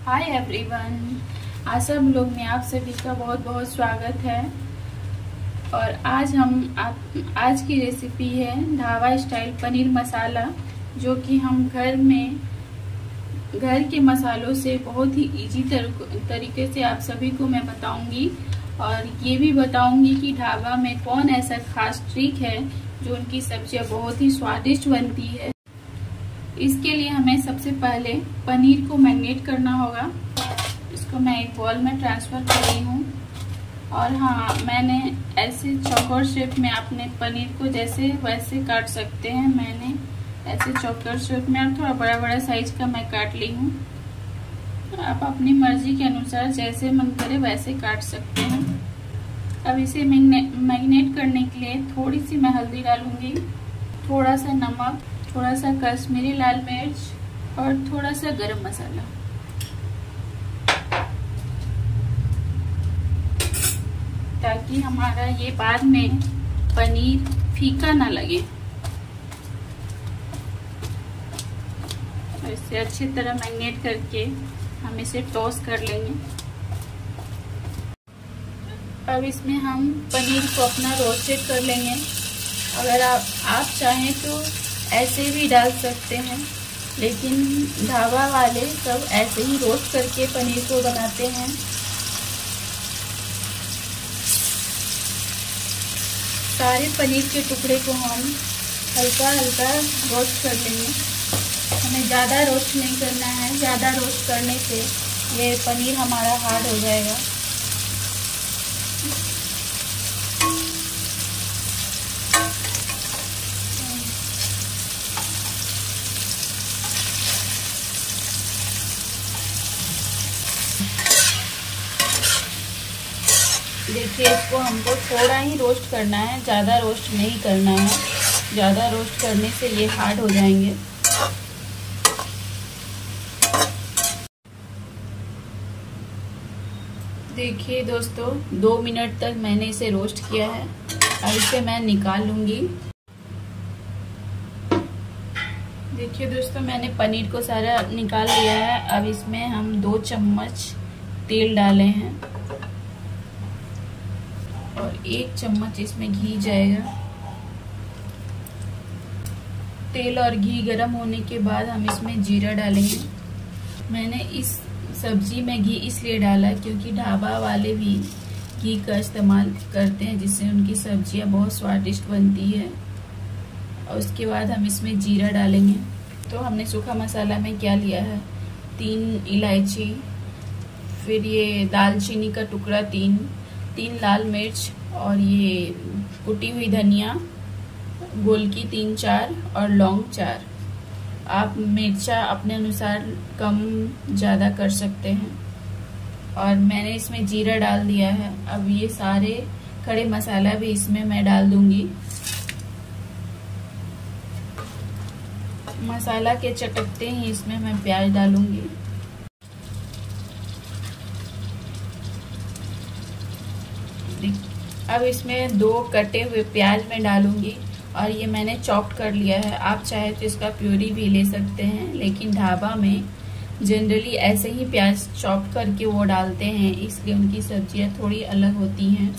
Hi everyone, आशा blog में आप सभी का बहुत बहुत स्वागत है। और आज की रेसिपी है ढाबा स्टाइल पनीर मसाला, जो कि हम घर के मसालों से बहुत ही इजी तरीके से आप सभी को मैं बताऊंगी। और ये भी बताऊंगी कि ढाबा में कौन ऐसा खास ट्रिक है जो उनकी सब्जियां बहुत ही स्वादिष्ट बनती है। इसके लिए हमें सबसे पहले पनीर को मैरिनेट करना होगा। इसको मैं एक बॉल में ट्रांसफर कर रही हूँ। और हाँ, मैंने ऐसे चौकोर शेप में अपने पनीर को जैसे वैसे काट सकते हैं। मैंने ऐसे चौकोर शेप में और थोड़ा बड़ा बड़ा साइज का मैं काट ली हूँ। आप अपनी मर्जी के अनुसार जैसे मन करे वैसे काट सकते हैं। अब इसे मैरिनेट करने के लिए थोड़ी सी मैं हल्दी डालूंगी, थोड़ा सा नमक, थोड़ा सा कश्मीरी लाल मिर्च और थोड़ा सा गरम मसाला। ताकि हमारा ये बाद में पनीर फीका ना लगे। इसे अच्छी तरह मैरिनेट करके हम इसे टॉस कर लेंगे। अब इसमें हम पनीर को अपना रोस्टेड कर लेंगे। अगर आप चाहें तो ऐसे भी डाल सकते हैं, लेकिन ढाबा वाले सब ऐसे ही रोस्ट करके पनीर को बनाते हैं। सारे पनीर के टुकड़े को हम हल्का हल्का रोस्ट कर लेंगे। हमें ज़्यादा रोस्ट नहीं करना है, ज़्यादा रोस्ट करने से ये पनीर हमारा हार्ड हो जाएगा। देखिए, इसको हमको थोड़ा ही रोस्ट करना है, ज़्यादा रोस्ट नहीं करना है। ज़्यादा रोस्ट करने से ये हार्ड हो जाएंगे। देखिए दोस्तों, 2 मिनट तक मैंने इसे रोस्ट किया है। अब इसे मैं निकाल लूंगी। देखिए दोस्तों, मैंने पनीर को सारा निकाल लिया है। अब इसमें हम 2 चम्मच तेल डाले हैं और 1 चम्मच इसमें घी जाएगा। तेल और घी गर्म होने के बाद हम इसमें जीरा डालेंगे। मैंने इस सब्जी में घी इसलिए डाला क्योंकि ढाबा वाले भी घी का इस्तेमाल करते हैं, जिससे उनकी सब्जियां बहुत स्वादिष्ट बनती है। और उसके बाद हम इसमें जीरा डालेंगे। तो हमने सूखा मसाला में क्या लिया है, 3 इलायची, फिर ये दालचीनी का टुकड़ा 3 लाल मिर्च, और ये कुटी हुई धनिया गोलकी 3-4 और लौंग 4। आप मिर्चा अपने अनुसार कम ज़्यादा कर सकते हैं। और मैंने इसमें जीरा डाल दिया है। अब ये सारे खड़े मसाला भी इसमें मैं डाल दूंगी। मसाला के चटकते ही इसमें मैं प्याज डालूंगी। अब इसमें 2 कटे हुए प्याज मैं डालूंगी, और ये मैंने चॉप कर लिया है। आप चाहे तो इसका प्यूरी भी ले सकते हैं, लेकिन ढाबा में जनरली ऐसे ही प्याज चॉप करके वो डालते हैं, इसलिए उनकी सब्जियां थोड़ी अलग होती हैं।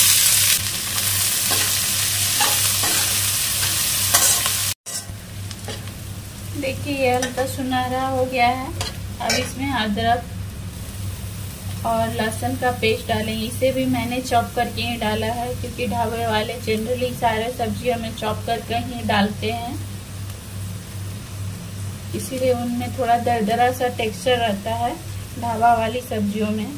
देखिए, ये हल्का सुनहरा हो गया है। अब इसमें अदरक और लहसुन का पेस्ट डालेंगे। इसे भी मैंने चॉप करके ही डाला है, क्योंकि ढाबे वाले जनरली सारे सब्जियों में चॉप करके ही डालते हैं, इसीलिए उनमें थोड़ा दरदरा सा टेक्सचर रहता है ढाबा वाली सब्जियों में।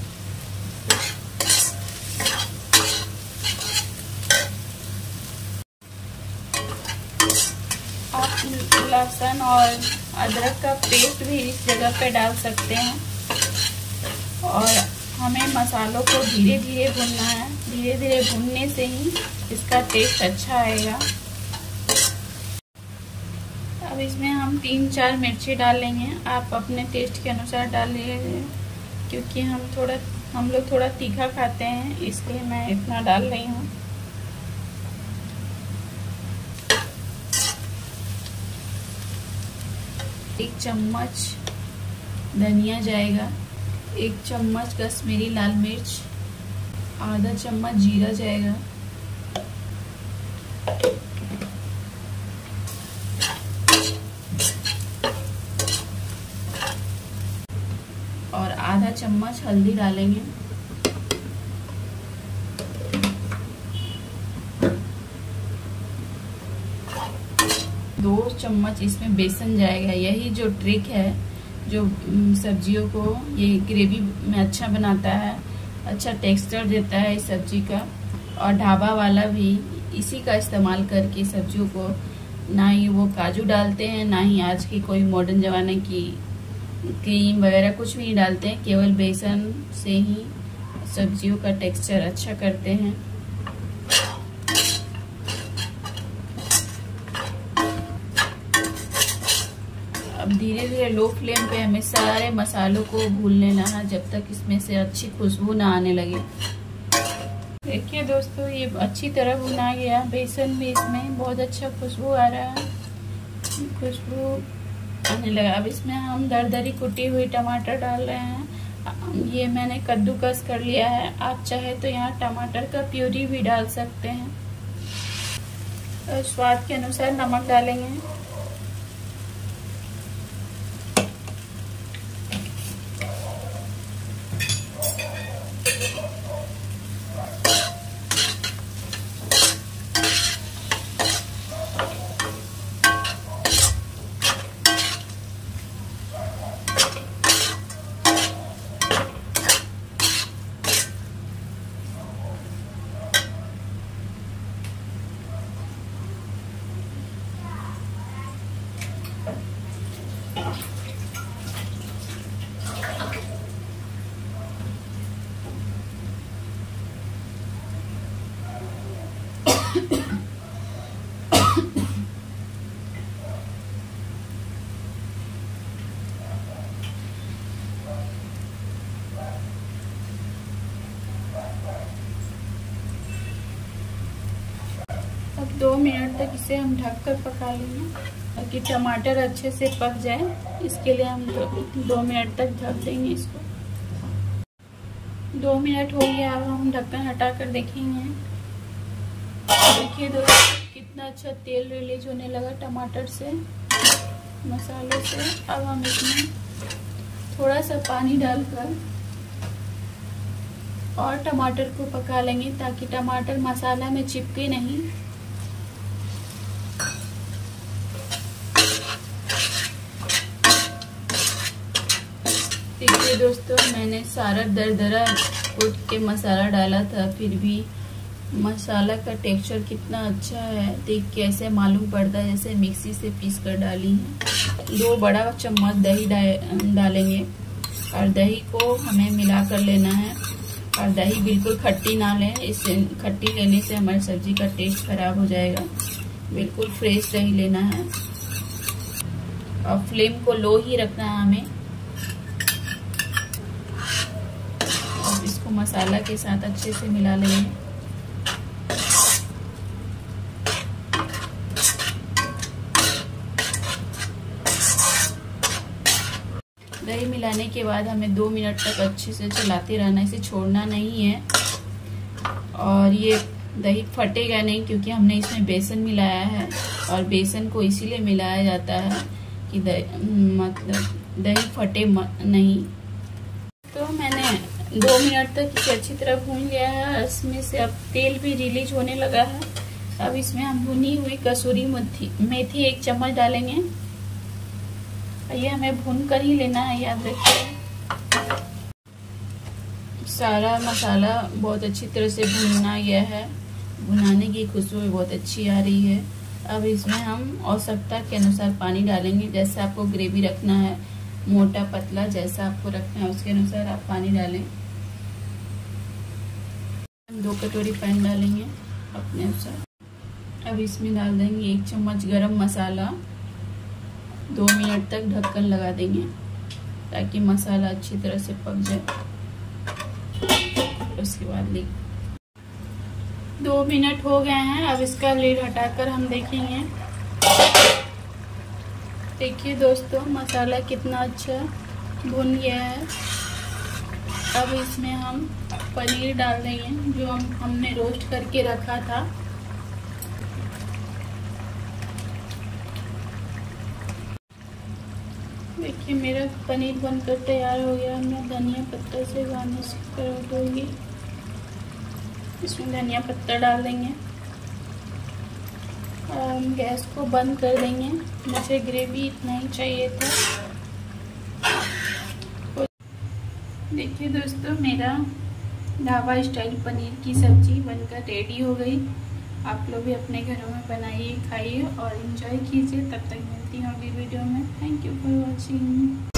आप लहसुन और अदरक का पेस्ट भी इस जगह पे डाल सकते हैं। और हमें मसालों को धीरे धीरे भूनना है। धीरे धीरे भूनने से ही इसका टेस्ट अच्छा आएगा। अब इसमें हम 3-4 मिर्ची डालेंगे। आप अपने टेस्ट के अनुसार डालिए, क्योंकि हम लोग थोड़ा तीखा खाते हैं, इसलिए मैं इतना डाल रही हूँ। एक चम्मच धनिया जाएगा, 1 चम्मच कश्मीरी लाल मिर्च, आधा चम्मच जीरा जाएगा, और आधा चम्मच हल्दी डालेंगे। दो चम्मच इसमें बेसन जाएगा। यही जो ट्रिक है जो सब्जियों को ये ग्रेवी में अच्छा बनाता है, अच्छा टेक्सचर देता है इस सब्जी का। और ढाबा वाला भी इसी का इस्तेमाल करके सब्जियों को, ना ही वो काजू डालते हैं, ना ही आज की कोई मॉडर्न जमाने की क्रीम वगैरह कुछ भी नहीं डालते हैं, केवल बेसन से ही सब्जियों का टेक्सचर अच्छा करते हैं। अब धीरे धीरे लो फ्लेम पे हमें सारे मसालों को भून लेना है जब तक इसमें से अच्छी खुशबू ना आने लगे। देखिए दोस्तों, ये अच्छी तरह भुना गया। बेसन भी इसमें बहुत अच्छा खुशबू आ रहा है, खुशबू आने लगा। अब इसमें हम दरदरी कुटी हुई टमाटर डाल रहे हैं। ये मैंने कद्दूकस कर लिया है। आप चाहे तो यहाँ टमाटर का प्यूरी भी डाल सकते हैं। और स्वाद के अनुसार नमक डालेंगे। अब 2 मिनट तक इसे हम ढककर पका लेंगे ताकि टमाटर अच्छे से पक जाए। इसके लिए हम 2 मिनट तक ढक देंगे इसको। 2 मिनट हो गया। अब हम ढक्कन हटाकर देखेंगे। देखिए दोस्तों, कितना अच्छा तेल रिलीज होने लगा टमाटर से, मसालों से। अब हम इसमें थोड़ा सा पानी डालकर और टमाटर को पका लेंगे ताकि टमाटर मसाला में चिपके नहीं। देखिए दोस्तों, मैंने सारा दरदरा कूट के मसाला डाला था, फिर भी मसाला का टेक्सचर कितना अच्छा है। देख के ऐसे मालूम पड़ता है जैसे मिक्सी से पीस कर डाली है। 2 बड़ा चम्मच दही डालेंगे और दही को हमें मिला कर लेना है। और दही बिल्कुल खट्टी ना लें, इससे खट्टी लेने से हमारी सब्जी का टेस्ट खराब हो जाएगा। बिल्कुल फ्रेश दही लेना है और फ्लेम को लो ही रखना है हमें। अब इसको मसाला के साथ अच्छे से मिला लेंगे। दही मिलाने के बाद हमें 2 मिनट तक अच्छे से चलाते रहना, इसे छोड़ना नहीं है। और ये दही फटेगा नहीं क्योंकि हमने इसमें बेसन मिलाया है और बेसन को इसीलिए मिलाया जाता है कि दही फटे नहीं। तो मैंने 2 मिनट तक इसे अच्छी तरह भून लिया है। इसमें से अब तेल भी रिलीज होने लगा है। अब इसमें हम भुनी हुई कसूरी मेथी 1 चम्मच डालेंगे। ये हमें भून कर ही लेना है, याद रखिए। सारा मसाला बहुत अच्छी तरह से भुना गया है। भुनाने की खुशबू बहुत अच्छी आ रही है। अब इसमें हम आवश्यकता के अनुसार पानी डालेंगे। जैसे आपको ग्रेवी रखना है, मोटा पतला जैसा आपको रखना है उसके अनुसार आप पानी डालें। 2 कटोरी पानी डालेंगे अपने अनुसार। अब इसमें डाल देंगे 1 चम्मच गरम मसाला। 2 मिनट तक ढक्कन लगा देंगे ताकि मसाला अच्छी तरह से पक जाए। उसके बाद 2 मिनट हो गए हैं। अब इसका लीड हटाकर हम देखेंगे। देखिए दोस्तों, मसाला कितना अच्छा भुन गया है। अब इसमें हम पनीर डाल देंगे जो हमने रोस्ट करके रखा था। देखिए मेरा पनीर बनकर तैयार हो गया। मैं धनिया पत्ता से गार्निश कर दूँगी। इसमें धनिया पत्ता डाल देंगे और हम गैस को बंद कर देंगे। मुझे ग्रेवी इतना ही चाहिए था। देखिए दोस्तों, मेरा ढाबा स्टाइल पनीर की सब्जी बनकर रेडी हो गई। आप लोग भी अपने घरों में बनाइए, खाइए और एंजॉय कीजिए। तब तक मिलती हूँ अगली वीडियो में। Thank you for watching.